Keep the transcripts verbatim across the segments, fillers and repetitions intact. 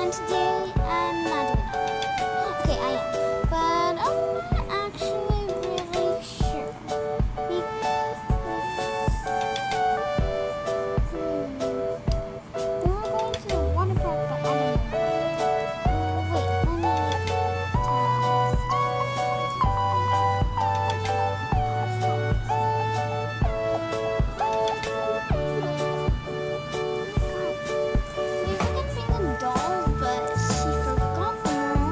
And today I'm not doing that. Okay, I am. But I'm not actually really sure. Because hmm, we were going to the water park, but I don't know. Wait, let me we were gonna bring them dolls, but she forgot them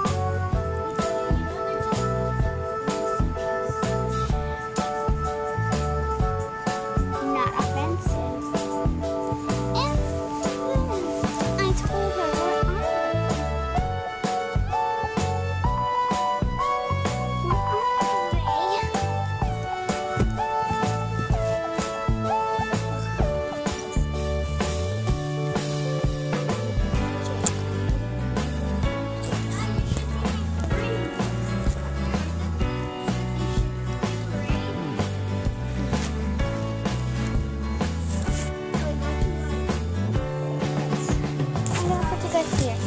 all. Not offensive. And I told her where are they? I'm gonna put you guys here.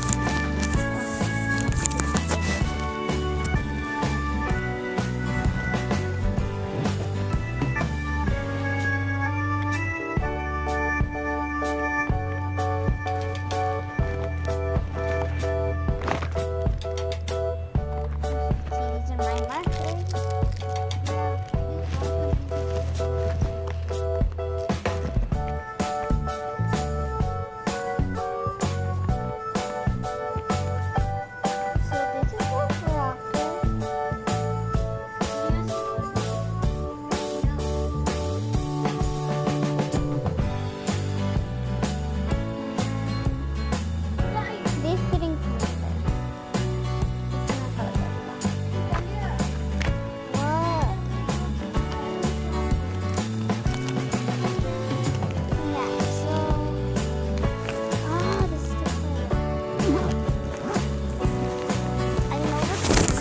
See, these are my markers. So this is a rocker. This fitting together. What? Yeah, so ah, this is different. I know this.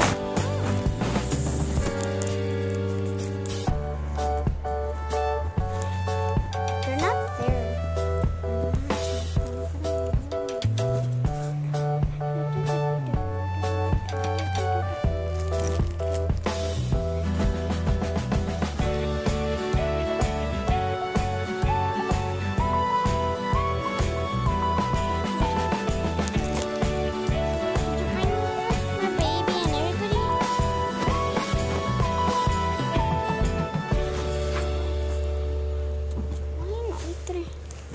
They're not there. My baby and everybody. Ay, no entré.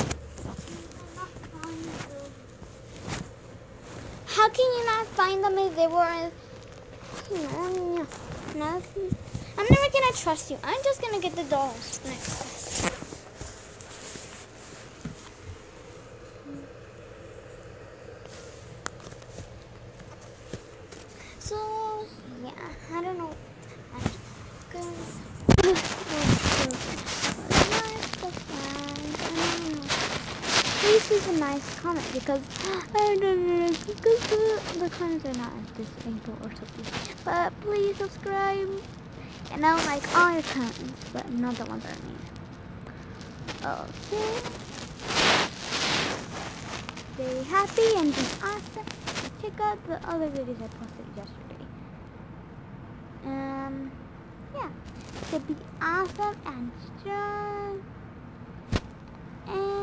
How can you not find them if they were? No, no, no. I'm never gonna trust you. I'm just gonna get the dolls next. So yeah, I don't know. I'm Please leave a nice comment because I don't know because the, the comments are not at this angle or something. But please subscribe and I like all your comments, but not the ones that I mean. Okay. Stay happy and be awesome. Check out the other videos I posted yesterday. Um, yeah. So be awesome and strong. And